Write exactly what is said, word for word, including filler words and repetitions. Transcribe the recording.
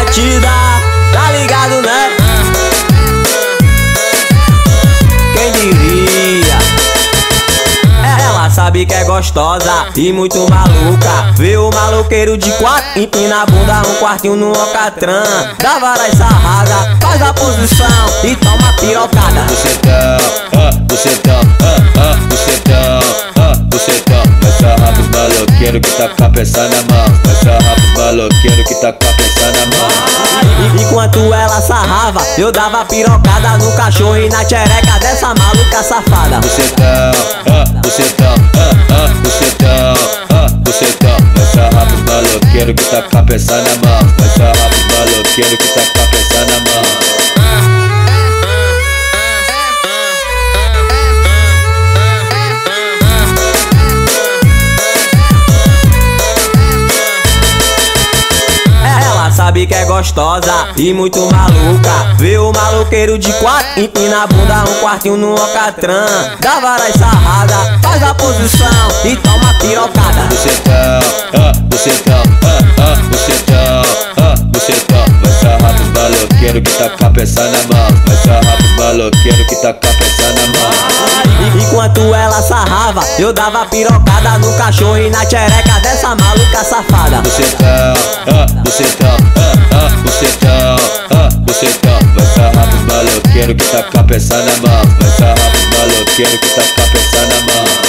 batida, tá ligado, né? Quem diria? Ela sabe que é gostosa e muito maluca. Vê o maloqueiro de quatro, empina a bunda, um quartinho no Alcatran. Dá várias sarradas, faz a posição e toma pirocada. Bucetão, ah, bucetão, ah, ah, bucetão, ah, bucetão. Vai sarrar pros maloqueiros que tá com a peça na mão. Vai sarrar pros maloqueiros que tá com a peça na mão. Enquanto ela sarrava, eu dava pirocada no cachorro e na tchereca dessa maluca safada. Bucetão, ah, bucetão, ah, ah, bucetão, ah, bucetão. Vai sarrar pros maloqueiros que tá com a peça na mão. Vai sarrar pros maloqueiros que tá com a peça na mão. Sabe que é gostosa e muito maluca. Vê o maloqueiro de quatro, empina a bunda, um quartinho no Alcatran. Dá várias sarradas, faz a posição e toma pirocada. Bucetão, ah, bucetão, ah, ah, bucetão, ah, bucetão. Vai sarrar pros maloqueiros que tá com a peça na mão. Vai sarrar pros maloqueiros que tá com a peça na mão. Enquanto ela sarrava, eu dava pirocada no cachorro e na tchereca dessa maluca safada. Bucetão, ah, bucetão, ah, ah, bucetão, ah, bucetão. Vai sarrar pros maloqueiros que tá com a peça na mão. Vai sarrar pros maloqueiros que tá com a peça na mão.